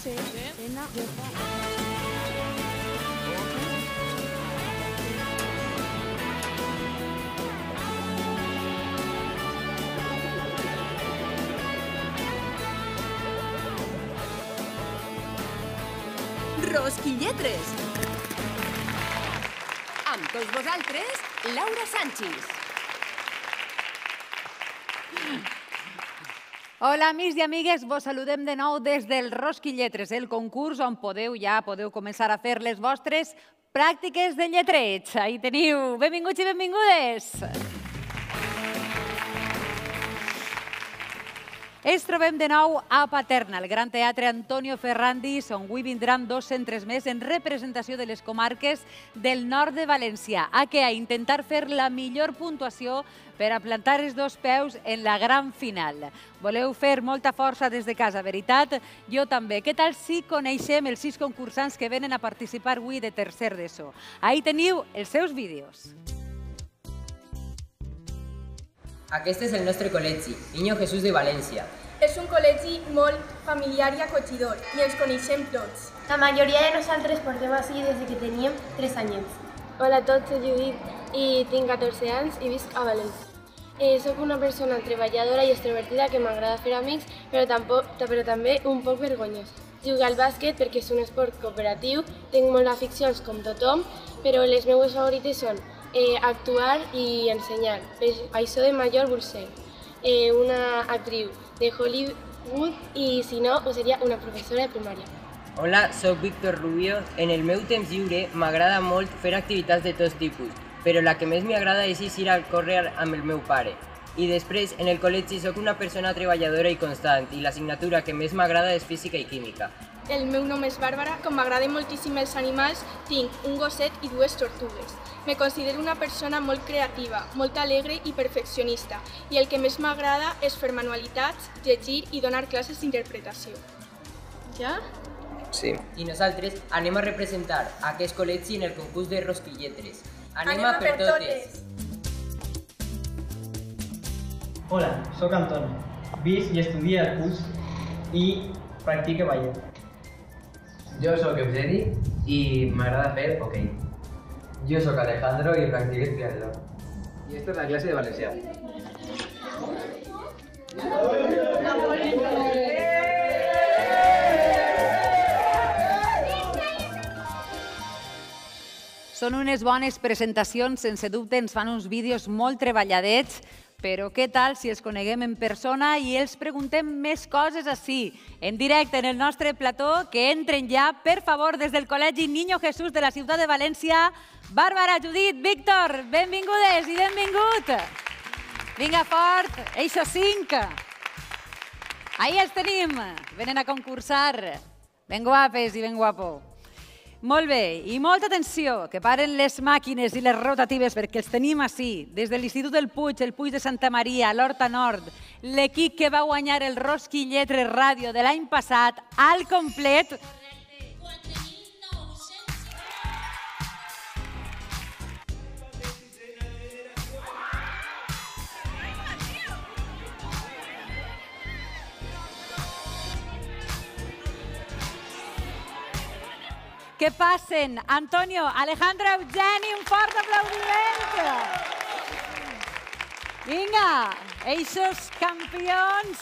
Rosquilletres! Amb tots vosaltres, Laura Sanchis. Hola, amics i amigues, vos saludem de nou des del Rosquilletres, el concurs on podeu començar a fer les vostres pràctiques de lletreig. Ahí teniu. Benvinguts i benvingudes. Ens trobem de nou a Paterna, al Gran Teatre Antonio Ferrandis, on avui vindran dos centres més en representació de les comarques del nord de València, a intentar fer la millor puntuació per a plantar els dos peus en la gran final. Voleu fer molta força des de casa, veritat? Jo també. Què tal si coneixem els 6 concursants que venen a participar avui de tercer d'ESO? Ahí teniu els seus vídeos. Aquest és el nostre col·legi, Niño Jesús de València. És un col·legi molt familiar i acollidor i ens coneixem tots. La majoria de nosaltres portem així des que teníem 3 anyets. Hola a tots, soc Judit i tinc 14 anys i visc a València. Soc una persona treballadora i extrovertida que m'agrada fer amics, però també un poc vergonyós. Jugo al bàsquet perquè és un esport cooperatiu, tinc moltes aficions com tothom, però les meves favorites són actuar i ensenyar. Per això de major vull ser una actriu de Hollywood i si no, seria una professora de primària. Hola, soc Víctor Rubio. En el meu temps lliure m'agrada molt fer activitats de tots tipus, però la que més m'agrada és ir a córrer amb el meu pare. I després, en el col·legi soc una persona treballadora i constant i l'assignatura que més m'agrada és física i química. El meu nom és Bàrbara. Com m'agraden moltíssim els animals, tinc un gosset i 2 tortugues. Me considero una persona molt creativa, molt alegre i perfeccionista, i el que més m'agrada és fer manualitats, llegir i donar classes d'interpretació. Ja? Sí. I nosaltres anem a representar aquest col·legi en el concurs de Rosquilletres. Anem a per totes! Hola, soc Antoni. Visc i estudio al CUS i practico ballet. Jo soc Eugeni i m'agrada fer hoquei. Yo soy Alejandro y practico triatlón. Y esta es la clase de valencià. Són unes bones presentacions, sense dubte ens fan uns vídeos molt treballadets, però què tal si els coneguem en persona i els preguntem més coses així, en directe en el nostre plató, que entren ja, per favor, des del Col·legi Niño Jesús de la ciutat de València. Bàrbara, Judit, Víctor, benvingudes i benvingut. Vinga fort, eixos 5. Ahí els tenim, venen a concursar. Ben guapes i ben guapo. Molt bé, i molta atenció, que paren les màquines i les rotatives perquè els tenim així, des de l'Institut del Puig, el Puig de Santa Maria, l'Horta Nord, l'equip que va guanyar el Rosquilletres Ràdio de l'any passat, al complet. Què passen? Antonio, Alejandro, Eugeni, un fort aplaudiment! Vinga, eixos campions!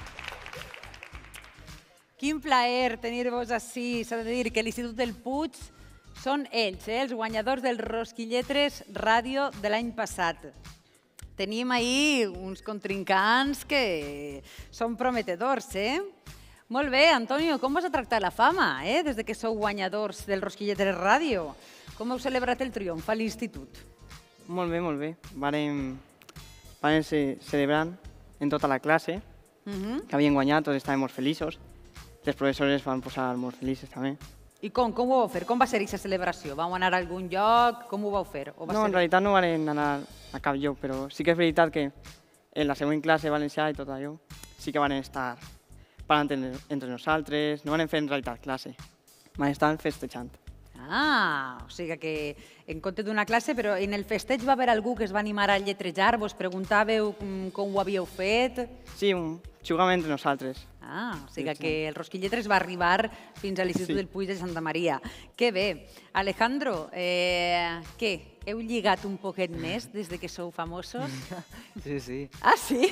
Quin plaer tenir-vos així. S'ha de dir que l'Institut del Puig són ells, els guanyadors del Rosquilletres Ràdio de l'any passat. Tenim ahir uns contrincants que són prometedors, Molt bé, Antonio, com vas a tractar la fama, des que sou guanyadors del Rosquilletres Ràdio? Com heu celebrat el triomf a l'institut? Molt bé, molt bé. Vàrem celebrant en tota la classe, que havien guanyat, tots estàvem molt feliços. Les professores van posar molt felices també. I com ho vau fer? Com va ser aquesta celebració? Vau anar a algun lloc? Com ho vau fer? No, en realitat no vam anar a cap lloc, però sí que és veritat que en la següent classe valencià i tot allò sí que van estar parlant entre nosaltres, no van fer en realitat classe, van estar festejant. O sigui que en compte d'una classe, però en el festeig va haver algú que es va animar a lletrejar, vos preguntàveu com ho havíeu fet? Sí, jugàvem entre nosaltres. O sigui que el Rosquilletres va arribar fins a l'Institut del Puig de Santa Maria. Que bé. Alejandro, què? Heu lligat un poquet més des que sou famosos? Sí, sí. Ah, sí?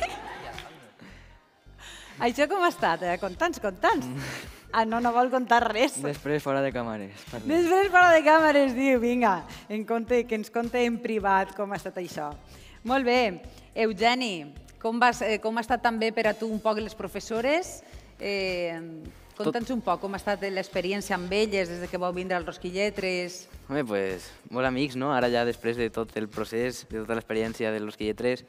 Això com ha estat? Conta'ns. Ah, no vol contar res. Després fora de càmeres. Després fora de càmeres, diu, vinga, que ens conte en privat com ha estat això. Molt bé. Eugeni, com ha estat també per a tu un poc les professores? Conta'ns un poc com ha estat l'experiència amb elles des que vau vindre al Rosquilletres. Home, doncs, molt amics, no? Ara ja després de tot el procés, de tota l'experiència del Rosquilletres,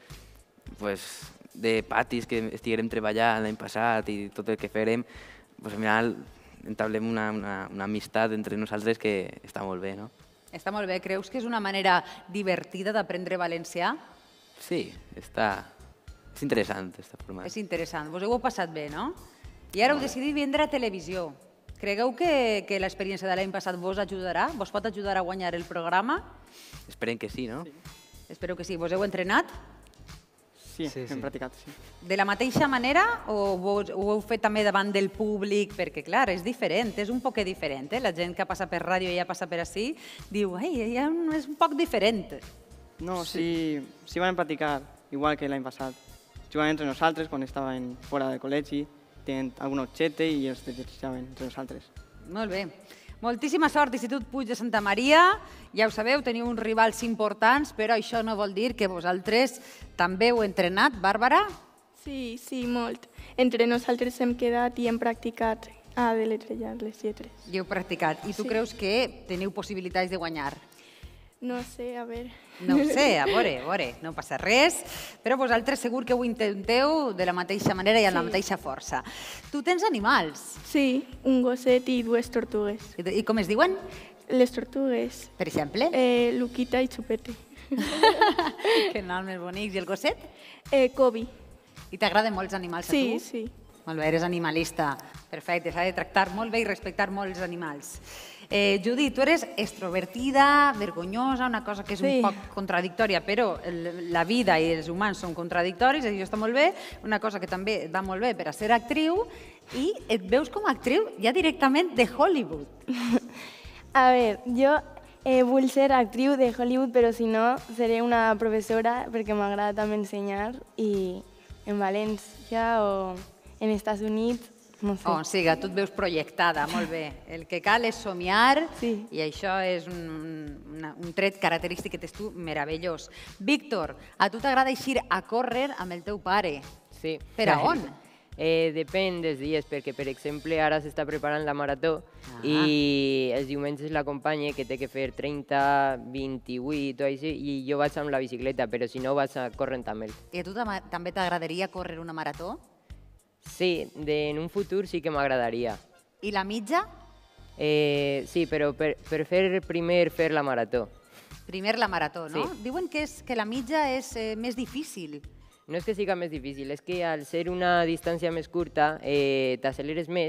de patis que estiguérem treballant l'any passat i tot el que fèrem, al final entablem una amistat entre nosaltres que està molt bé, no? Està molt bé. Creus que és una manera divertida d'aprendre valencià? Sí, és interessant, aquesta forma. És interessant. Vos ho heu passat bé, no? I ara heu decidit vindre a televisió. Cregueu que l'experiència de l'any passat vos ajudarà? Vos pot ajudar a guanyar el programa? Esperem que sí, no? Espero que sí. Vos heu entrenat? Sí, hem practicat, sí. De la mateixa manera o ho heu fet també davant del públic? Perquè, clar, és diferent, és un poc diferent. La gent que passa per ràdio i ja passa per ací diu, és un poc diferent. No, sí vam practicar, igual que l'any passat. Jugaven entre nosaltres quan estaven fora del col·legi, tenien algun objecte i els desitjaven entre nosaltres. Molt bé. Moltíssima sort, Institut Puig de Santa Maria. Ja ho sabeu, teniu uns rivals importants, però això no vol dir que vosaltres també heu entrenat. Bàrbara? Sí, molt. Entre nosaltres hem quedat i hem practicat a deletrejar les lletres. I heu practicat. I tu creus que teniu possibilitats de guanyar? No sé, a veure. No ho sé, a veure, no passa res, però vosaltres segur que ho intenteu de la mateixa manera i amb la mateixa força. Tu tens animals? Sí, un gosset i dues tortugues. I com es diuen? Les tortugues. Per exemple? Luquita i Chupete. Que noms més bonics. I el gosset? Kobe. I t'agraden molts animals a tu? Sí. Molt bé, eres animalista. Perfecte, s'ha de tractar molt bé i respectar molt els animals. Judit, tu eres extrovertida, vergonyosa, una cosa que és un poc contradictòria, però la vida i els humans són contradictoris, això està molt bé, una cosa que també va molt bé per a ser actriu, i et veus com a actriu ja directament de Hollywood. A veure, jo vull ser actriu de Hollywood, però si no, seré una professora perquè m'agrada també ensenyar i en València o en Estats Units. No sé. O sigui, tu et veus projectada, molt bé. El que cal és somiar i això és un tret característic que tens tu meravellós. Víctor, a tu t'agrada eixir a córrer amb el teu pare. Sí. Per a on? Depèn dels dies, perquè, per exemple, ara s'està preparant la marató i els diumenges l'acompanye, que té que fer 30, 28 o així, i jo vaig amb la bicicleta, però si no vaig corrent amb ell. I a tu també t'agradaria córrer una marató? Sí, en un futur sí que m'agradaria. I la mitja? Sí, però per primer fer la marató. Primer la marató, no? Sí. Diuen que la mitja és més difícil. No és que siga més difícil, és que al ser una distància més curta t'acceleres més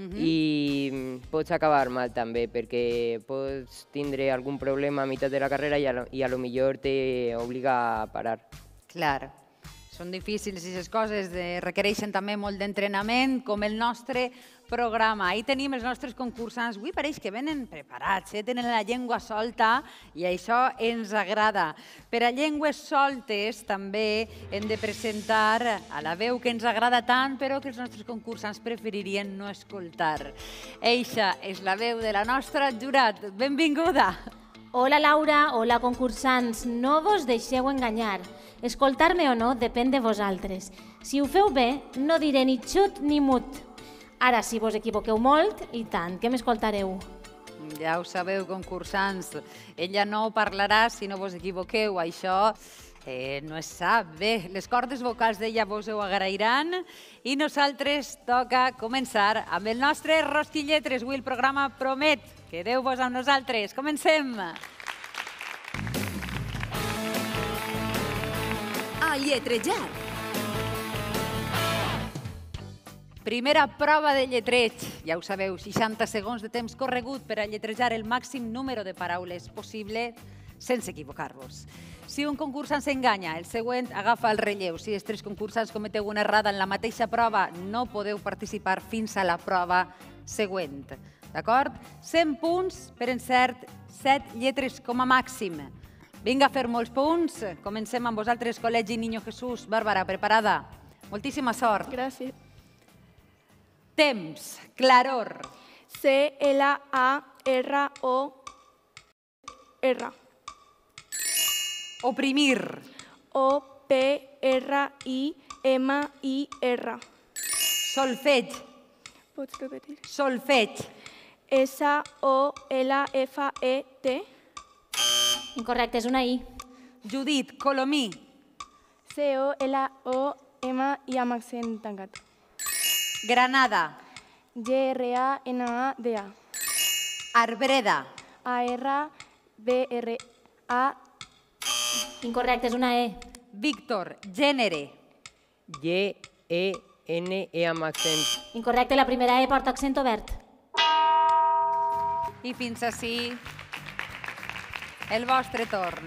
i pots acabar mal també, perquè pots tindre algun problema a meitat de la carrera i a lo millor t'obliga a parar. Clar. Són difícils i les coses requereixen també molt d'entrenament, com el nostre programa. Ahí tenim els nostres concursants. Avui pareix que venen preparats, tenen la llengua solta i això ens agrada. Per a llengües soltes també hem de presentar a la veu que ens agrada tant, però que els nostres concursants preferirien no escoltar. Eixa és la veu de la nostra jurat. Benvinguda! Hola Laura, hola concursants, no vos deixeu enganyar. Escoltar-me o no depèn de vosaltres. Si ho feu bé, no diré ni xut ni mut. Ara, si vos equivoqueu molt, i tant, que m'escoltareu. Ja ho sabeu, concursants. Ella no parlarà si no vos equivoqueu. Això no es sap. Bé, les cordes vocals d'ella vos ho agrairan i nosaltres toca començar amb el nostre Rosquilletres. Avui el programa promet. Quedeu-vos amb nosaltres. Comencem! A lletrejar. Primera prova de lletreig. Ja ho sabeu, 60 segons de temps corregut per a lletrejar el màxim número de paraules possible sense equivocar-vos. Si un concursant s'enganya, el següent agafa el relleu. Si els 3 concursants cometeu una errada en la mateixa prova, no podeu participar fins a la prova següent. D'acord? 100 punts per encert, 7 lletres com a màxim. Vinga a fer molts punts. Comencem amb vosaltres, Col·legi Niño Jesús. Bàrbara, preparada? Moltíssima sort. Gràcies. Temps, claror. C-L-A-R-O-R. Oprimir. O-P-R-I-M-I-R. Solfeig. Pots repetir? Solfeig. S-O-L-F-E-T. Incorrecte, és una I. Judit, Colomí. C-O-L-O-M-I amb accent tancat. Granada. G-R-A-N-A-D-A. Arbreda. A-R-B-R-A. Incorrecte, és una E. Víctor, gènere. G-E-N-E amb accent. Incorrecte, la primera E porta accent obert. I fins ací el vostre torn.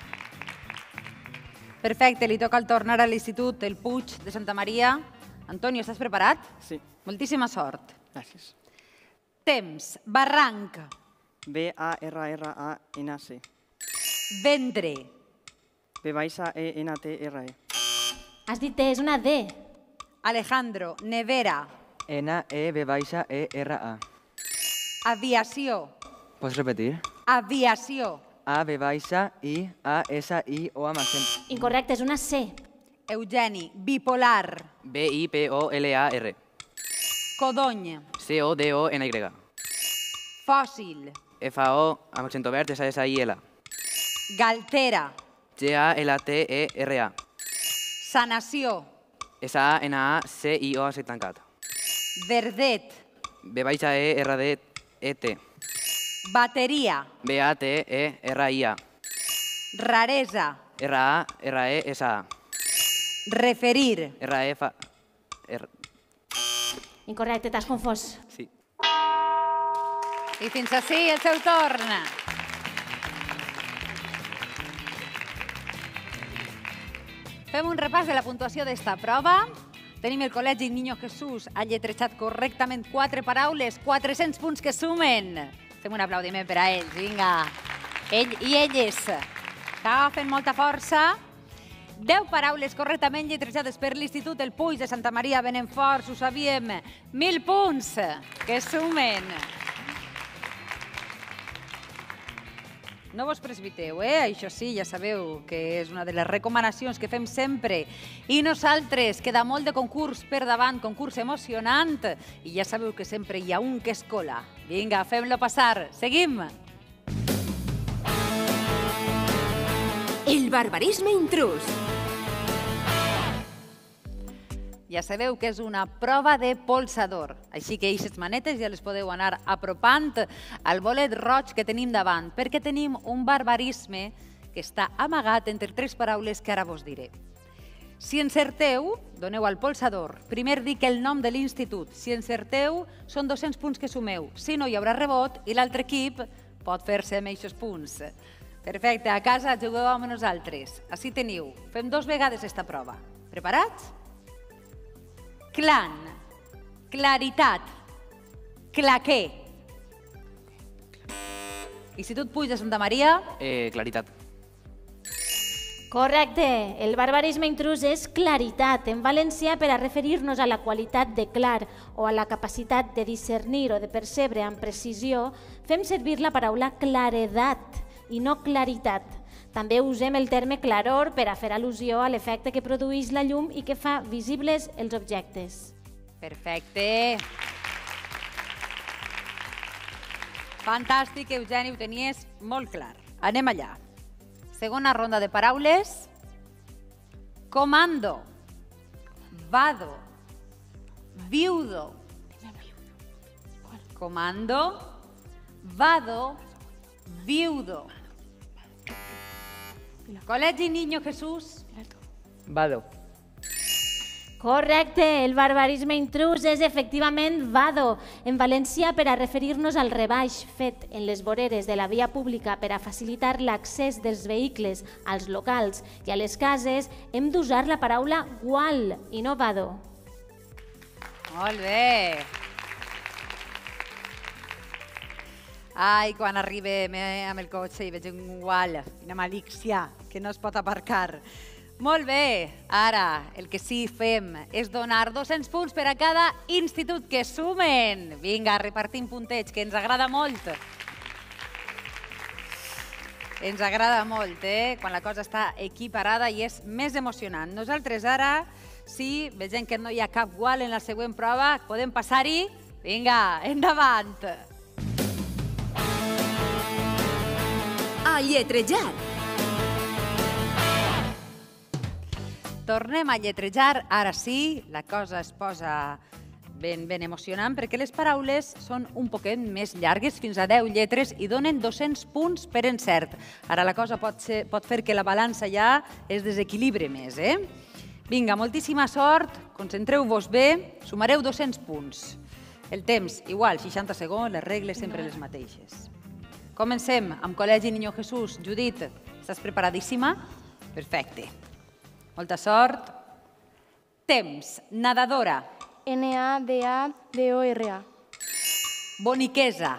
Perfecte, li toca el tornar a l'Institut El Puig de Santa Maria. Antonio, estàs preparat? Sí. Moltíssima sort. Gràcies. Temps, barranc. B-A-R-R-A-N-C. Ventre. B-E-N-T-R-E. Has dit T, és una D. Alejandro, nevera. N-E-V-E-R-A. Aviació. Pots repetir? Aviació. A-V-I-A-S-I-O amb accent. Incorrecte, és una C. Eugeni, bipolar. B-I-P-O-L-A-R. Codony. C-O-D-O-N-Y. Fòssil. F-A-O amb accent obert, S-S-I-L. Galtera. G-A-L-T-E-R-A. Sanació. S-A-N-A-C-I-O accent tancat. Verdet. B-E-R-D-E-T. Bateria. B-A-T-E-R-I-A. Raresa. R-A-R-E-S-A. Referir. R-E-F... Incorrecte, t'has confós. Sí. I fins ací el seu torn. Fem un repàs de la puntuació d'esta prova. Tenim el Col·legi Niño Jesús, ha lletrejat correctament 4 paraules, 400 punts que sumen. Fem un aplaudiment per a ells, vinga. Ell i elles, que agafen molta força. 10 paraules correctament lletrejades per l'Institut El Puig de Santa Maria. Venen forts, ho sabíem. 1.000 punts que sumen. No vos precipiteu, Això sí, ja sabeu que és una de les recomanacions que fem sempre. I nosaltres, queda molt de concurs per davant, concurs emocionant, i ja sabeu que sempre hi ha un que es cola. Vinga, fem-lo passar. Seguim. El barbarisme intrus. Ja sabeu que és una prova de polsador, així que aquestes manetes ja les podeu anar apropant al bolet roig que tenim davant, perquè tenim un barbarisme que està amagat entre 3 paraules que ara vos diré. Si encerteu, doneu al polsador. Primer dic el nom de l'institut. Si encerteu, són 200 punts que sumeu. Si no, hi haurà rebot i l'altre equip pot fer-se amb aquests punts. Perfecte, a casa jugueu amb nosaltres. Així teniu. Fem 2 vegades esta prova. Preparats? Clan, claritat, claquer. Institut Puig de Santa Maria. Claritat. Correcte. El barbarisme intrus és claritat, en valencià per a referir-nos a la qualitat de clar o a la capacitat de discernir o de percebre amb precisió, fem servir la paraula claredat i no claritat. També usem el terme claror per a fer al·lusió a l'efecte que produeix la llum i que fa visibles els objectes. Perfecte. Fantàstic, Eugeni, ho tenies molt clar. Anem allà. Segona ronda de paraules. Comando, vado, viudo. Comando, vado, viudo. Col·legi Niño Jesús. Vado. Correcte, el barbarisme intrus és efectivament vado, en valencià per a referir-nos al rebaix fet en les voreres de la via pública per a facilitar l'accés dels vehicles als locals i a les cases, hem d'usar la paraula gual i no vado. Molt bé. Ai, quan arribem amb el cotxe i veig un gual, una malícia que no es pot aparcar. Molt bé, ara el que sí fem és donar 200 punts per a cada institut que sumen. Vinga, repartim punteig, que ens agrada molt. Ens agrada molt, quan la cosa està equiparada i és més emocionant. Nosaltres ara, si vegem que no hi ha cap gual en la següent prova, podem passar-hi? Vinga, endavant. A lletrejar. Tornem a lletrejar, ara sí, la cosa es posa ben emocionant perquè les paraules són un poquet més llargues, fins a 10 lletres, i donen 200 punts per encert. Ara la cosa pot fer que la balança ja es desequilibre més. Vinga, moltíssima sort, concentreu-vos bé, sumareu 200 punts. El temps, igual, 60 segons, les regles sempre les mateixes. Comencem amb Col·legi Niño Jesús. Judit, estàs preparadíssima? Perfecte. Molta sort. Temps. Nadadora. N-A-D-A-D-O-R-A. Boniquesa.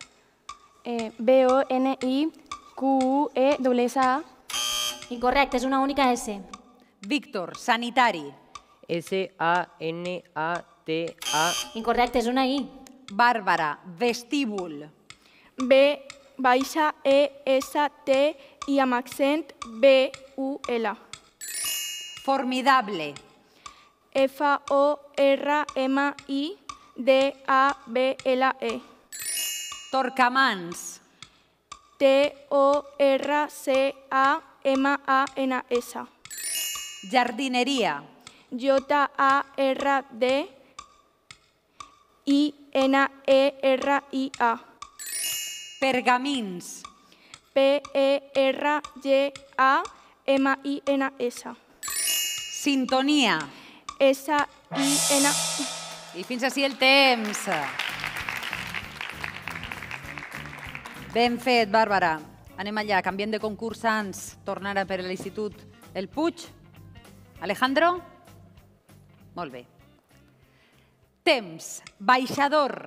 B-O-N-I-Q-U-E-S-A. Incorrecte, és una única S. Víctor. Sanitari. S-A-N-A-T-A. Incorrecte, és una I. Bàrbara. Vestíbul. B-E-S-T i amb accent B-U-L. Formidable. F-O-R-M-I-D-A-B-L-E. Torcamans. T-O-R-C-A-M-A-N-S. Jardineria. J-A-R-D-I-N-E-R-I-A. Pergamins. P-E-R-G-A-M-I-N-S. Sintonia. S-I-N... I fins així el temps. Ben fet, Bàrbara. Anem allà, canviem de concursants. Tornar a per l'Institut El Puig. Alejandro? Molt bé. Temps. Baixador.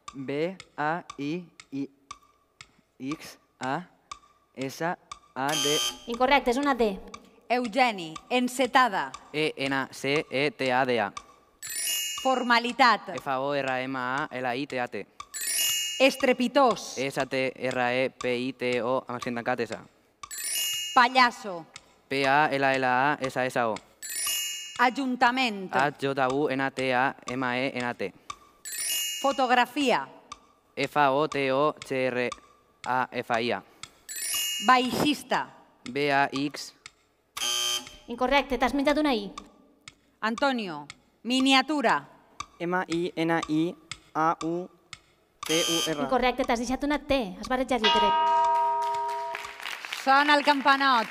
B-A-I-X-A-S-A-D. Incorrecte, és una D. Eugeni. Encetada. E-N-C-E-T-A-D-A. Formalitat. F-O-R-M-A-L-I-T-A-T. Estrepitós. S-T-R-E-P-I-T-O amb accent tancat S. Pallasso. P-A-L-L-A-S-S-O. Ajuntament. H-J-U-N-T-A-M-E-N-T. Fotografia. F-O-T-O-C-R-A-F-I-A. Baixista. B-A-X. Incorrecte, t'has menjat una I. Antonio. Miniatura. M-I-N-I-A-U-T-U-R. Incorrecte, t'has deixat una T. Has barrejat lletret. Sona el campanot.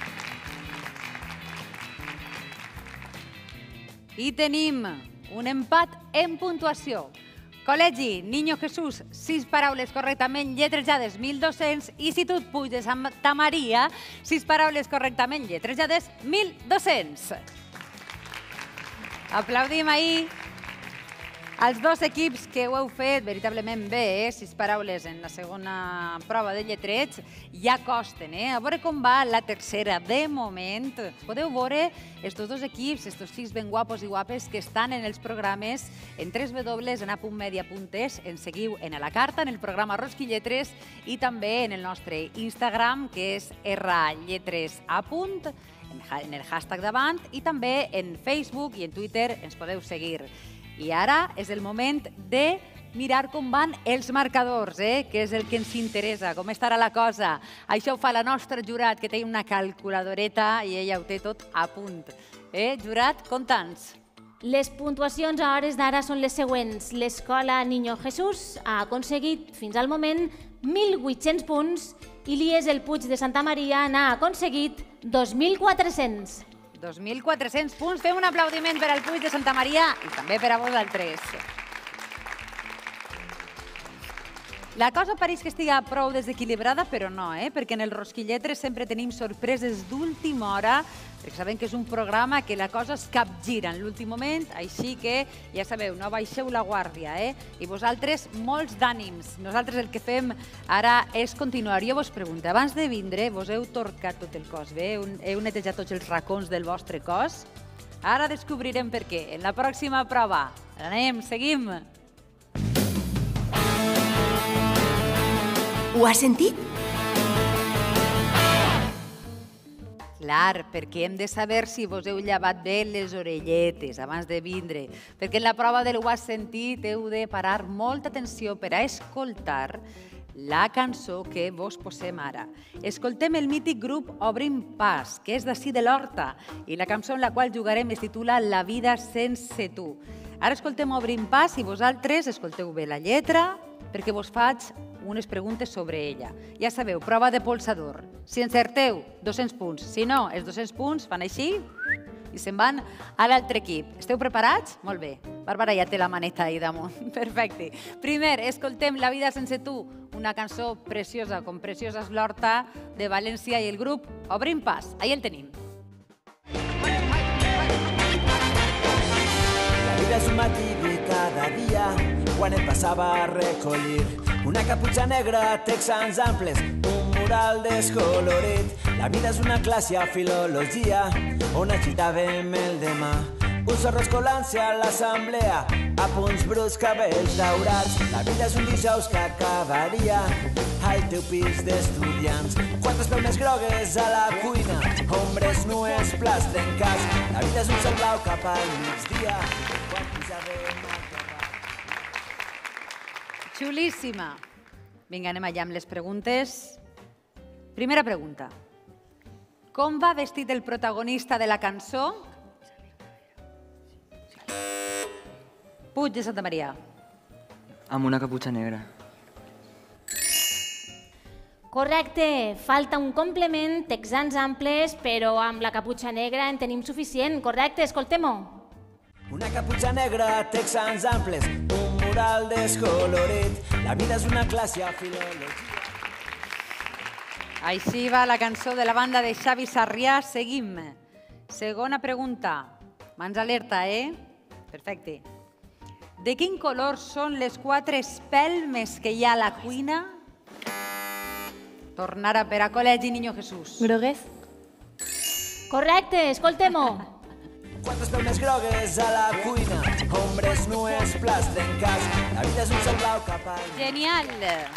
I tenim un empat en puntuació. Col·legi Niño Jesús, 6 paraules correctament lletrejades, 1.200. Institut Puig de Santa Maria, 6 paraules correctament lletrejades, 1.200. Aplaudim ahir als dos equips que ho heu fet veritablement bé, 6 paraules en la segona prova de lletreig, ja costen. A veure com va la tercera. De moment, podeu veure estos dos equips, estos 6 ben guapos i guapes que estan en els programes en www.ana.media.es, ens seguiu en A la Carta, en el programa Rosquilletres i també en el nostre Instagram, que és rlletres.a, en el hashtag davant, i també en Facebook i en Twitter ens podeu seguir. I ara és el moment de mirar com van els marcadors, que és el que ens interessa, com estarà la cosa. Això ho fa la nostra Jurat, que té una calculadoreta i ella ho té tot a punt. Jurat, compta'ns. Les puntuacions a hores d'ara són les següents. L'escola Niño Jesús ha aconseguit fins al moment 1.800 punts i l'IES El Puig de Santa Maria n'ha aconseguit 2.400. 2.400 punts. Fem un aplaudiment per al Puig de Santa Maria i també per a vosaltres. La cosa pareix que estigui prou desequilibrada, però no, perquè en el Rosquilletres sempre tenim sorpreses d'última hora, perquè sabem que és un programa que la cosa es capgira en l'últim moment, així que, ja sabeu, no baixeu la guàrdia, i vosaltres, molts d'ànims. Nosaltres el que fem ara és continuar. Jo vos pregunto, abans de vindre, vos heu torcat tot el cos, bé? Heu netejat tots els racons del vostre cos? Ara descobrirem per què. En la pròxima prova. Anem, seguim. Ho has sentit? Clar, perquè hem de saber si vos heu llevat bé les orelletes abans de vindre, perquè en la prova de l'ho has sentit heu de parar molta atenció per a escoltar la cançó que vos posem ara. Escoltem el mític grup Obrim Pas, que és d'ací de l'Horta, i la cançó en la qual jugarem es titula La vida sense tu. Ara escoltem Obrim Pas i vosaltres escolteu bé la lletra, perquè vos faig unes preguntes sobre ella. Ja sabeu, prova de polsador. Si encerteu, 200 punts. Si no, els 200 punts fan així i se'n van a l'altre equip. Esteu preparats? Molt bé. Bàrbara ja té la maneta ahí damunt. Perfecte. Primer, escoltem La vida sense tu, una cançó preciosa, com preciosa és l'Horta de València i el grup Obrim Pas. Ahí el tenim. La vida és un matí de cada dia, quan et passava a recollir una caputxa negra, texans amples, un mural descolorit. La vida és una classe a filologia on agitàvem el demà. Un sorros colant-se a l'assemblea, a punts bruts, cabells daurats. La vida és un dijous que acabaria al teu pis d'estudiants. Quantes palmes grogues a la cuina, ombres nues, plats trencats. La vida és un cel blau cap al migdia, quan pujàvem a terra. Xulíssima. Vinga, anem allà amb les preguntes. Primera pregunta. Com va vestit el protagonista de la cançó? Puig de Santa Maria. Amb una caputxa negra. Correcte, falta un complement, texans amples, però amb la caputxa negra en tenim suficient. Correcte, escoltem-ho. Una caputxa negra, texans amples, un mural descolorit. La vida és una classe a filologia. Així va la cançó de la banda de Xavi Sarrià. Seguim. Segona pregunta. Mans alerta, Perfecte. De quin color són les 4 espelmes que hi ha a la cuina? Tornar a per a Col·legi Niño Jesús. Grogues. Correcte, escoltem-ho. Quantes palmes grogues a la cuina, ombres nues, plats trencats. La vida és un cel blau cap al... Genial!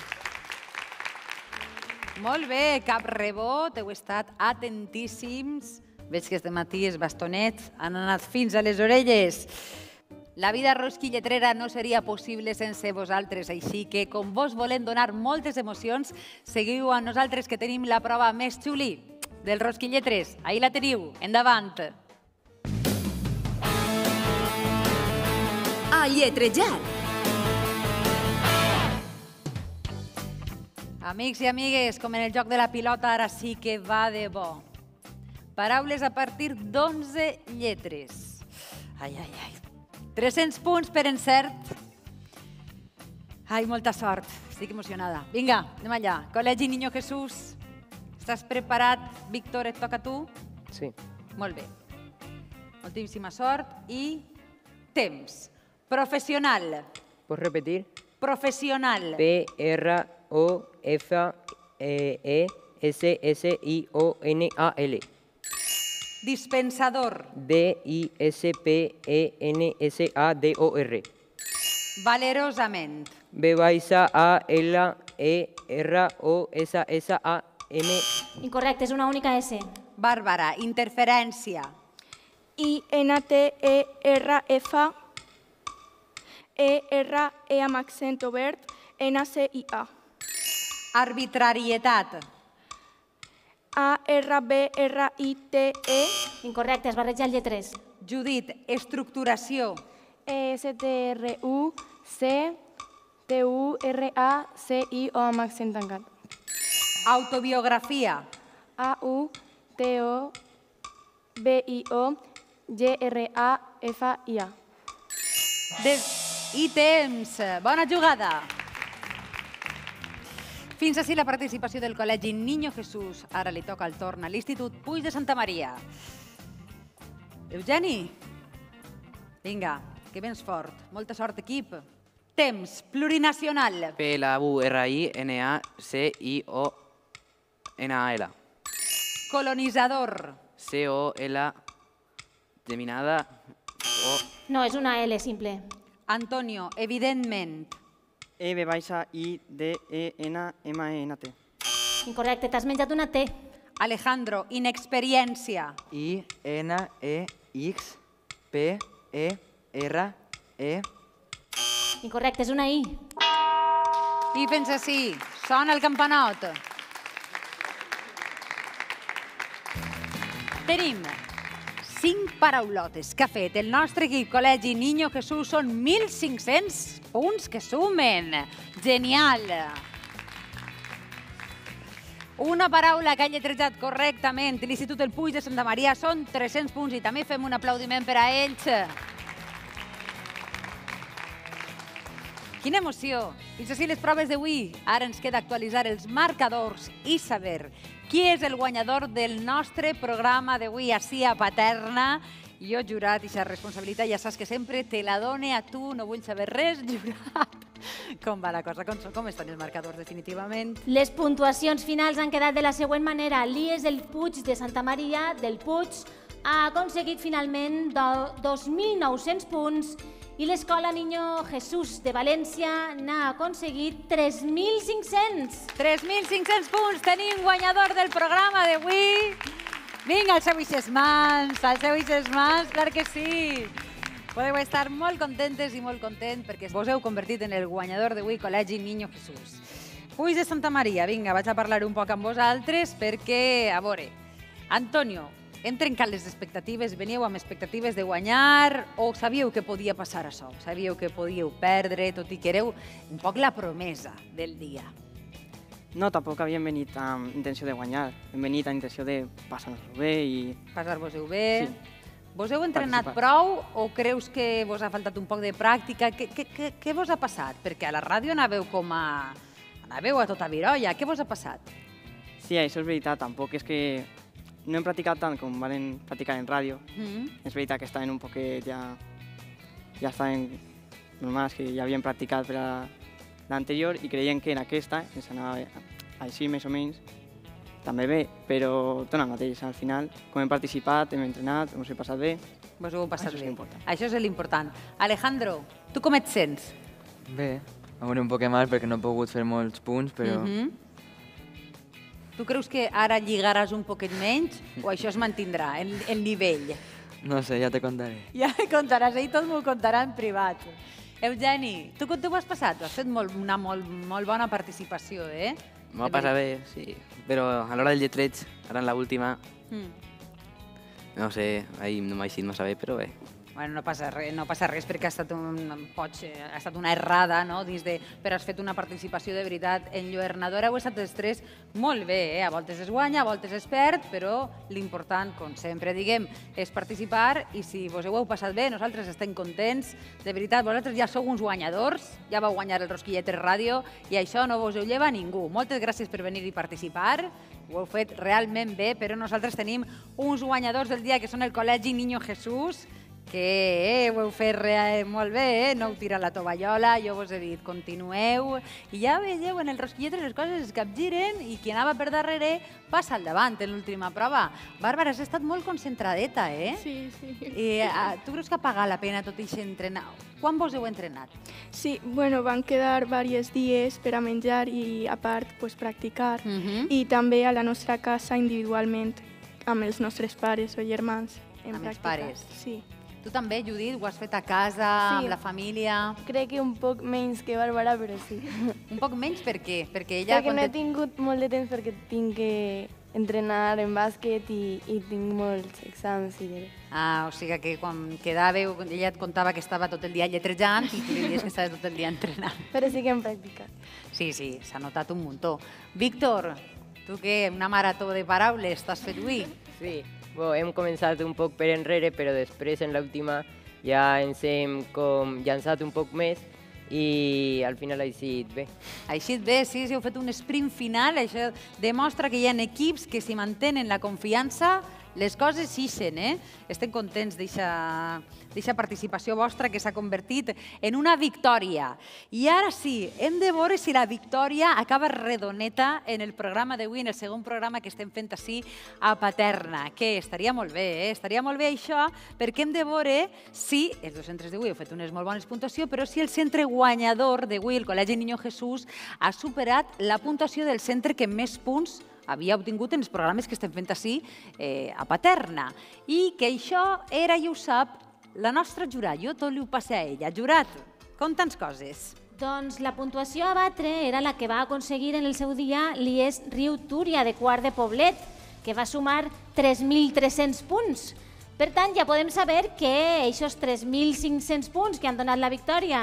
Molt bé, cap rebot, heu estat atentíssims. Veig que este matí els bastonets han anat fins a les orelles. La vida rosquilletrera no seria possible sense vosaltres, així que, com vos volem donar moltes emocions, seguiu amb nosaltres que tenim la prova més xuli del Rosquilletres. Ahí la teniu, endavant. A lletrejar. Amics i amigues, com en el joc de la pilota, ara sí que va de bo. Paraules a partir d'11 lletres. Ai, ai, ai. 300 punts per encert. Ai, molta sort. Estic emocionada. Vinga, anem allà. Col·legi Niño Jesús. Estàs preparat? Víctor, et toca a tu? Sí. Molt bé. Moltíssima sort i temps. Professional. ¿Puedes repetir? Professional. P-R-O-F-E-S-S-I-O-N-A-L. Dispensador. D-I-S-P-E-N-S-A-D-O-R. Valerosament. B-A-L-E-R-O-S-S-A-M. Incorrecte, és una única S. Bàrbara, interferència. I-N-T-E-R-F-E-R-E amb accent obert, N-C-I-A. Arbitrarietat. A-R-B-R-I-T-E. Incorrecte, es barreja lletres. Judit, estructuració. S-T-R-U-C-T-U-R-A-C-I-O amb accent tancat. Autobiografia. A-U-T-O-B-I-O-G-R-A-F-I-A. B-I-O-G-R-A-F-I-A. I temps. Bona jugada. Fins així la participació del Col·legi Niño Jesús. Ara li toca el torn a l'Institut Puig de Santa Maria. Eugeni, vinga, que vens fort. Molta sort, equip. Temps, plurinacional. P-L-U-R-I-N-A-C-I-O-N-A-L. Colonitzador. C-O-L geminada O... No, és una L simple. Antonio, evidentment. E-V-I-D-E-N-M-E-N-T. Incorrecte, t'has menjat una T. Alejandro, inexperiència. I-N-E-X-P-E-R-E. Incorrecte, és una I. I fins així, sona el campanot. Tenim 5 paraulotes que ha fet el nostre equip Col·legi Niño Jesús. Són 1.500 punts que sumen. Genial! Una paraula que ha lletrejat correctament l'Institut del Puig de Santa Maria són 300 punts i també fem un aplaudiment per a ells. Quina emoció! Fins així les proves d'avui. Ara ens queda actualitzar els marcadors i saber qui és el guanyador del nostre programa d'avui ací a Paterna. Jo, jurat, i la responsabilitat ja saps que sempre te la done a tu, no vull saber res, jurat. Com va la cosa? Com estan els marcadors definitivament? Les puntuacions finals han quedat de la següent manera. L'IES del Puig de Santa Maria del Puig ha aconseguit finalment 2.900 punts i l'Escola Niño Jesús de València n'ha aconseguit 3.500. 3.500 punts! Tenim guanyador del programa d'avui. Vinga, alceu-ixes mans, clar que sí. Podeu estar molt contentes i molt contents perquè vos heu convertit en el guanyador d'avui, Col·legi Niño Jesús. Puig de Santa Maria, vinga, vaig a parlar un poc amb vosaltres perquè, a veure, Antonio, hem trencat les expectatives, veníeu amb expectatives de guanyar o sabíeu que podia passar això? Sabíeu que podíeu perdre, tot i que éreu un poc la promesa del dia? No, tampoc havíem venit amb intenció de guanyar. Hem venit amb intenció de passar-nos-ho bé i... Passar-vos-ho bé. Sí. Vos heu entrenat prou o creus que vos ha faltat un poc de pràctica? Què vos ha passat? Perquè a la ràdio anàveu a tota virolla. Què vos ha passat? Sí, això és veritat. Tampoc és que no hem practicat tant com van practicar en ràdio. És veritat que estaven un poquet ja estaven normals, que ja havien practicat per a l'anterior i creiem que en aquesta ens anava així més o menys també bé, però tot el mateix. Al final, com hem participat, hem entrenat, ens ho hem passat bé. Vos ho heu passat bé. Això és l'important. Alejandro, tu com et sents? Bé, a veure un poc mal perquè no he pogut fer molts punts, però... Tu creus que ara lligaràs un poquet menys o això es mantindrà, el nivell? No sé, ja te contaré. Ja me contaràs, ell tot m'ho contarà en privat. Eugeni, tu com t'ho has passat? Tu has fet una molt bona participació, eh? M'ho va passar bé, sí. Però a l'hora del lletreig, ara en l'última, no sé, ahir no m'ha eixit massa bé, però bé. Bueno, no passa res perquè ha estat una errada, no? Però has fet una participació de veritat enlluernadora. Heu estat els tres molt bé, eh? A voltes es guanya, a voltes es perd, però l'important, com sempre diguem, és participar i si vos ho heu passat bé, nosaltres estem contents. De veritat, vosaltres ja sou uns guanyadors, ja vau guanyar el Rosquilletes Ràdio i això no vos ho lleva ningú. Moltes gràcies per venir i participar. Ho heu fet realment bé, però nosaltres tenim uns guanyadors del dia que són el Col·legi Niño Jesús, que ho heu fet molt bé, no heu tirat la tovallola, jo vos he dit, continueu, i ja veieu, en el Rosquilletes les coses es capgiren i qui anava per darrere passa al davant en l'última prova. Bàrbara, has estat molt concentradeta, eh? Sí. Tu creus que ha pagat la pena tot això entrenar? Quan vos heu entrenat? Sí, bueno, van quedar diversos dies per a menjar i a part practicar i també a la nostra casa individualment amb els nostres pares o germans. Amb els pares? Sí. Tu també, Judit, ho has fet a casa, amb la família? Crec que un poc menys que Bàrbara, però sí. Un poc menys per què? Perquè no he tingut molt de temps perquè tinc que entrenar en bàsquet i tinc molts exàmens. O sigui que quan quedàveu, ella et contava que estava tot el dia lletrejant i tu li dius que estaves tot el dia entrenant. Però sí que hem practicat. Sí, s'ha notat un muntó. Víctor, tu què, una marató de paraules t'has fet avui? Sí, Hem començat un poc per enrere, però després en l'última ja ens hem llançat un poc més i al final ha eixit bé. Ha eixit bé, sí, heu fet un sprint final, això demostra que hi ha equips que si mantenen la confiança les coses ixen, Estem contents d'aquesta participació vostra que s'ha convertit en una victòria. I ara sí, hem de veure si la victòria acaba redoneta en el programa d'avui, en el segon programa que estem fent així a Paterna, que estaria molt bé, estaria molt bé això, perquè hem de veure si, els dos centres d'avui heu fet unes molt bones puntuacions, però si el centre guanyador d'avui, el Col·legi Niño Jesús, ha superat la puntuació del centre que més punts havia obtingut en els programes que estem fent així a Paterna. I que això era, i ho sap, la nostra Jurat. Jo tot li ho passo a ella. Jurat, conta'ns coses. Doncs la puntuació a batre era la que va aconseguir en el seu dia l'IES Riu Túria de Quart de Poblet, que va sumar 3.300 punts. Per tant, ja podem saber que aquests 3.500 punts que han donat la victòria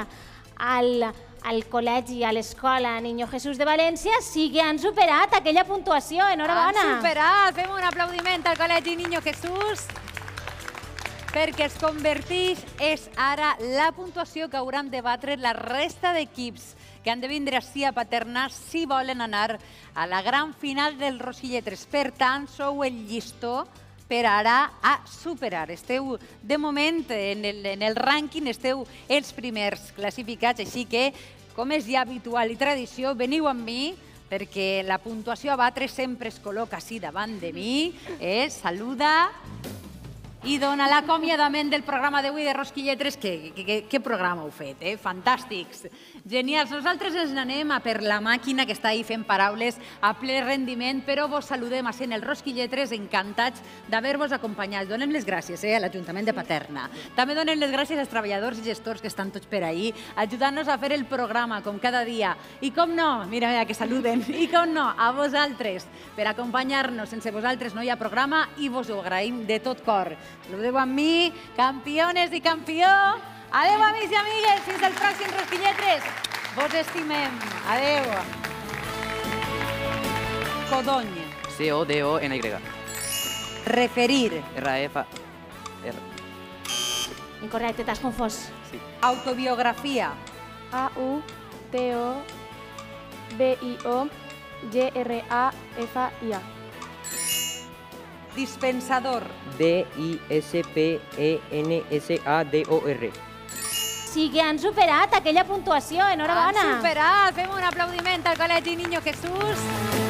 al col·legi, a l'escola Niño Jesús de València, sí que han superat aquella puntuació. Enhorabona. Han superat. Fem un aplaudiment al col·legi Niño Jesús perquè es converteix, és ara la puntuació que hauran de batre la resta d'equips que han de vindre així a Paterna si volen anar a la gran final del Roskilde 3. Per tant, sou el llistó per ara a superar. Esteu, de moment, en el rànquing, esteu els primers classificats, així que, com és ja habitual i tradició, veniu amb mi, perquè la puntuació a batre sempre es col·loca així davant de mi, saluda i dona l'acomiadament del programa d'avui de Roskilde 3. Que programa heu fet, fantàstics, genials. Nosaltres ens n'anem a per la màquina que està ahí fent paraules a ple rendiment, però vos saludem en el Roskilde 3, encantats d'haver-vos acompanyat. Donem les gràcies a l'Ajuntament de Paterna. També donem les gràcies als treballadors i gestors que estan tots per ahí, ajudant-nos a fer el programa, com cada dia. I com no, mira que saluden, i com no, a vosaltres, per acompanyar-nos. Sense vosaltres no hi ha programa i vos ho agraïm de tot cor. Saludeu amb mi, campiones i campió. Adéu, amics i amigues, fins al pròxim Roskilde 3. Vos estimem. Adéu. Codony. C-O-D-O-N-Y. Referir. R-A-F-R. Incorrecte, t'has confós. Sí. Autobiografia. A-U-T-O-B-I-O-G-R-A-F-I-A. Dispensador. D-I-S-P-E-N-S-A-D-O-R. Sí que han superat aquella puntuació. Enhorabona. Han superat. Fem un aplaudiment al Col·legi Niño Jesús.